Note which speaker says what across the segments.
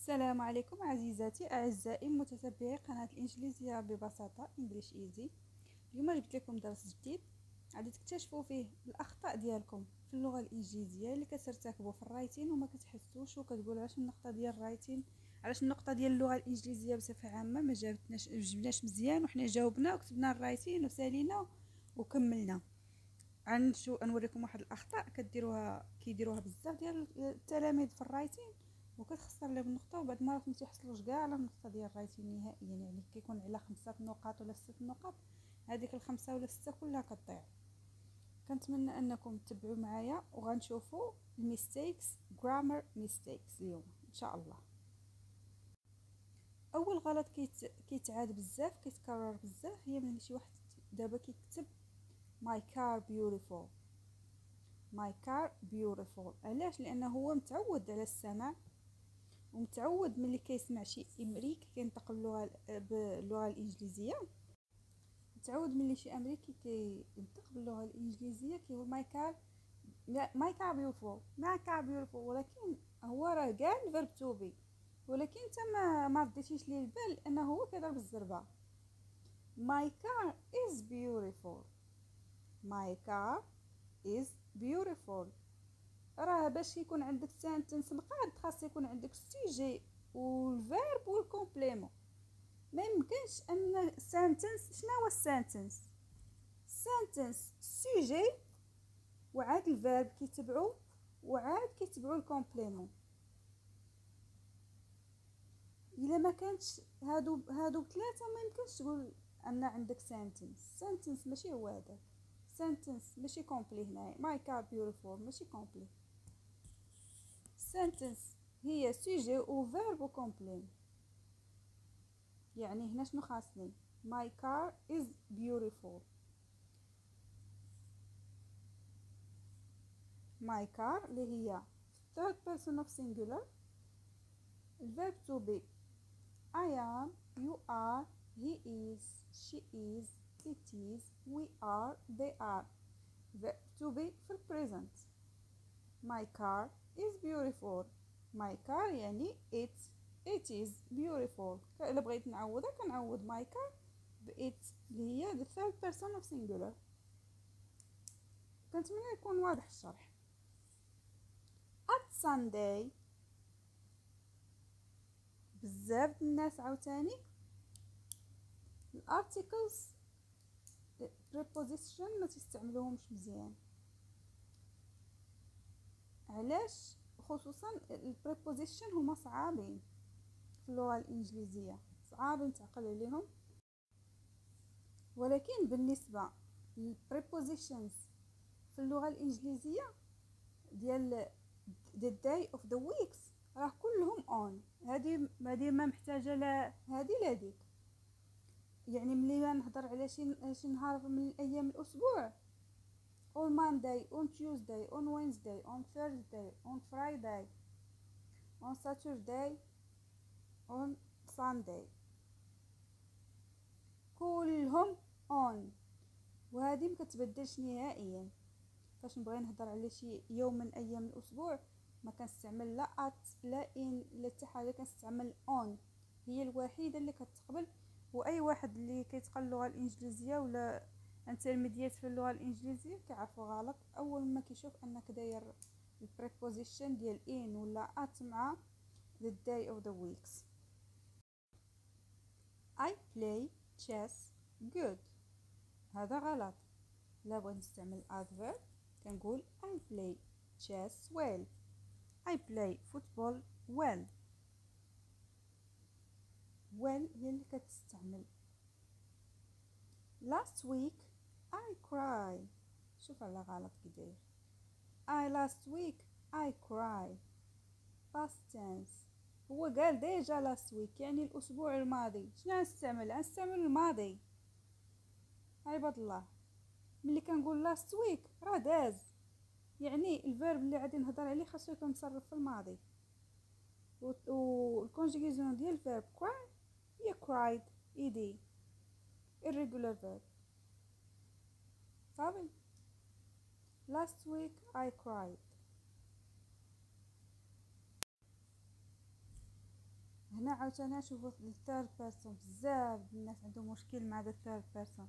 Speaker 1: السلام عليكم عزيزاتي اعزائي متتبعي قناه الانجليزيه ببساطه انجليش ايزي. اليوم جبت لكم درس جديد غادي تكتشفوا فيه الاخطاء ديالكم في اللغه الانجليزيه اللي كترتكبوا في الرايتين وما كتحسوش وكتقولوا علاش النقطه ديال الرايتين، علاش النقطه ديال اللغه الانجليزيه بصفه عامه ما جبناش مزيان، وحنا جاوبنا وكتبنا الرايتين وسالينا وكملنا. نوريكم واحد الاخطاء كيديروها بزاف ديال التلاميذ في الرايتين وكتخسر لهم النقطه، وبعد المرات ما تيحصلوش كاع على النقطه ديال الرايتين نهائيا. يعني كيكون على 5 نقاط ولا 6 نقاط، هذيك الخمسة ولا 6 كلها كتضيع. كنتمنى انكم تتبعوا معايا وغنشوفوا الميستيكس جرامر ميستيكس اليوم ان شاء الله. اول غلط كيتعاد بزاف كيتكرر بزاف هي من شي واحد دابا كيكتب my car beautiful. my car beautiful علاش؟ لانه هو متعود على السمع ومتعود ملي كيسمع شي امريكي كينطق باللغه الانجليزيه، متعود ملي شي امريكي كينطق باللغه الانجليزيه كيقول ماي كار بيوتيفول ماي كار بيوتيفول، ولكن هو راه كاع الفيرب تو بي، ولكن انت ما رديتيش ليه البال لانه هو كيضرب الزربه. my car is beautiful my car is beautiful. راه باش يكون عندك سنتنس مقاد خاص يكون عندك السوجي والفيرب والكومبليمون. ما يمكنش ان سنتنس، شنو هو السنتنس؟ سنتنس سوجي وعاد الفيرب كيتبعو وعاد كيتبعو الكومبليمون. الا ما كانتش هادو ثلاثه ما يمكنش تقول ان عندك سنتنس. سنتنس ماشي هو هذا، سنتنس ماشي كومبلي. هنا ماي كار بيوتيفول ماشي كومبلي. سنتنس هي سوجي وفيرب وكومبليم. يعني هنا شنو خاصني؟ my car is beautiful. my car اللي هي third person of singular. الverb to be I am, you are, he is, she is, it is, we are, they are. verb to be في present. my car is beautiful. my car يعني it is beautiful. إلا بغيت نعوضها كنعوض my car ب it اللي هي the third person of singular. كنتمنى يكون واضح الشرح. at Sunday بزاف الناس عاوتاني الارتيكلز preposition ما تستعملوهمش مزيان. علاش؟ خصوصا البريبوزيشن هما صعابين في اللغه الانجليزيه، صعابين تعقل عليهم. ولكن بالنسبه للبريبوزيشنز في اللغه الانجليزيه ديال the day of the weeks راه كلهم on. هذه ما محتاجه لا هذه لا ديك. يعني ملي نهضر على شي نهار من الايام الاسبوع on Monday, on Tuesday, on Wednesday, on Thursday, on Friday, on Saturday, on Sunday كلهم on. وهذه ما كتبدلش نهائيا. فاش نبغي نهضر على شي يوم من ايام الاسبوع ما كنستعمل لا at لا in لا حتى حاجه، كنستعمل on. هي الوحيده اللي كتقبل. واي واحد اللي كيتقن اللغه الانجليزيه ولا انترميديات في اللغه الانجليزيه كيعرفوا غلط اول ما كيشوف انك داير البريبوزيشن ديال in ولا at مع the day of the weeks. I play chess good. هذا غلط. لا بغيت نستعمل adverb كنقول I play chess well. I play football well. well هي اللي كتستعمل. last week I cry. شوف على غلط كدير. last week I cry. past tense. هو قال ديجا last week يعني الاسبوع الماضي. شنو غنستعمل الماضي. عباد الله ملي كنقول last week راه داز، يعني الفيرب اللي غادي نهضر عليه خاصو يكون متصرف في الماضي. والكونجيغيزيون ديال الفيرب cry هي cried ed irregular verb. صافي. last week I cried. هنا عاوتاني نشوفو الثيرد بيرسون. بزاف الناس عندهم مشكل مع الثيرد بيرسون.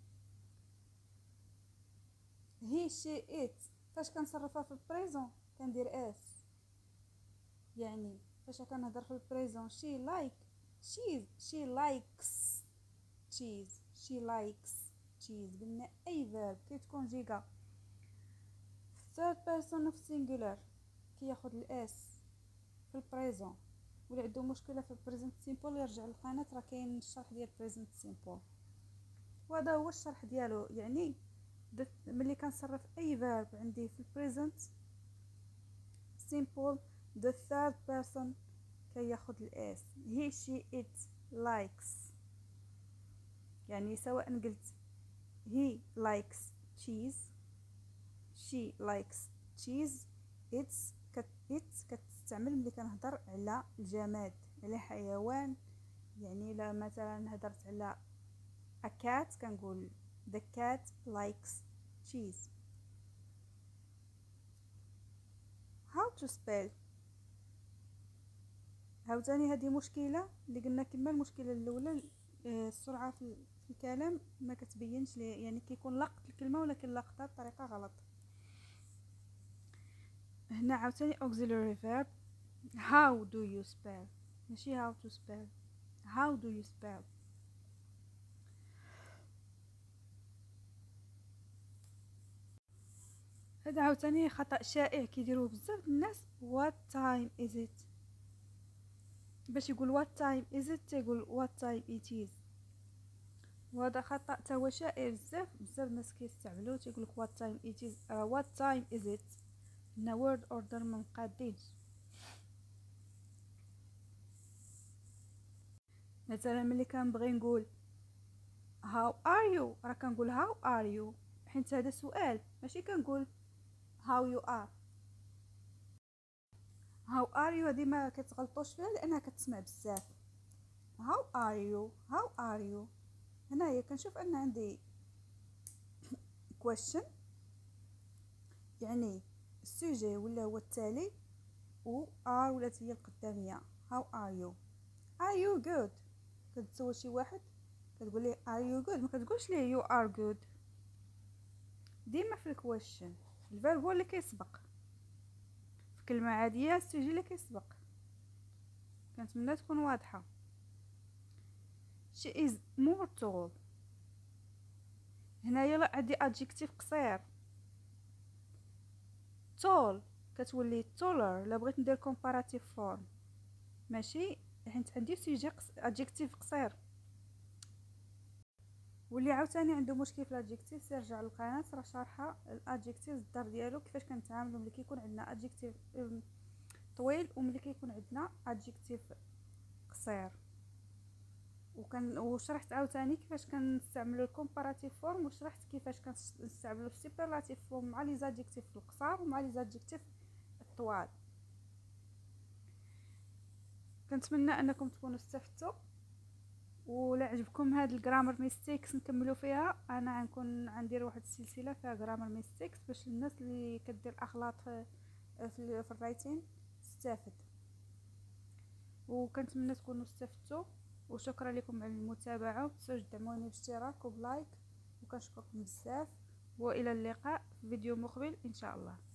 Speaker 1: هي شي ات، فاش كنصرفها في البريزون كندير اس، يعني فاش كنهضر في البريزون شي لايك تشيز، شي لايكس تشيز، شي لايكس تشيز. قلنا اي فيرب كتكون جيجا ثيرد بيرسون اوف سينجولار كياخد الاس في البريزون. ولا عنده مشكله في البريزنت سيمبل يرجع للقناه، راه كاين الشرح ديال البريزنت سيمبل، وهذا هو الشرح ديالو. يعني ملي كنصرف اي فيرب عندي في البريزنت سيمبل the third person كياخد الاس. he she it likes، يعني سواء قلت he likes cheese، she likes cheese، it's كتستعمل ملي كنهضر على الجماد، على حيوان. يعني لا مثلا هضرت على a cat كنقول the cat likes cheese. how to spell. عاوتاني هذه مشكله اللي قلنا كما المشكله الاولى، السرعه في الكلام ما كتبينش لي، يعني كيكون لقط الكلمه ولكن لقطها بطريقه غلط. هنا عاوتاني auxiliary verb. how do you spell، ماشي how to spell، how do you spell. هذا عاوتاني خطأ شائع كيديروه بزاف الناس. what time is it، باش يقول what time is it تيقول what time it is، وهذا خطأ توا شائع بزاف الناس كيستعملوه. تيقولك what time it is، what time is it. هنا word order ما مقادينش. مثلا ملي كنبغي نقول how are you راه كنقول how are you، حيت هذا سؤال، ماشي كنقول how you are. how are you هذه ما كتغلطوش فيها لانها كتسمع بزاف. how are you، how are you. هنايا كنشوف ان عندي question، يعني السوجي ولا هو التالي، و are ولات هي القداميه. how are you، are you good. كتسول شي واحد كتقول ليه are you good، ما كتقولش ليه you are good. ديما في الكويشن الفيرب هو اللي كيسبق، في كلمه عاديه السوجي اللي كيسبق. كنتمنى تكون واضحه. she is more tall. هنايا عندي adjective قصير tall كتولي taller. لا بغيت ندير comparative form ماشي، حيت عندي سوجي adjective قصير. واللي عاوتاني عنده مشكل في الادجكتيف يرجع للقناه، راه شارحه الادجكتيف الدار ديالو كيفاش كنتعاملوا ملي كيكون عندنا adjective طويل وملي كيكون عندنا adjective قصير. وشرحت عاوتاني كيفاش كنستعملوا الكومباراتيف فورم، وشرحت كيفاش كنستعملوا السوبرلاتيف فورم مع لي زادجكتيف القصار ومع لي زادجكتيف الطوال. كنتمنى انكم تكونوا استفدتوا، ولا عجبكم هاد الجرامر ميستيكس نكملوا فيها. انا غنكون غندير واحد السلسله فيها جرامر ميستيكس باش الناس اللي كدير اغلاط في الرايتين تستافد. وكنتمنى تكونوا استفدتوا، وشكرا لكم على المتابعه، وتنسوش تدعموني باشتراك وبلايك، وكنشكركم بزاف، والى اللقاء في فيديو مقبل ان شاء الله.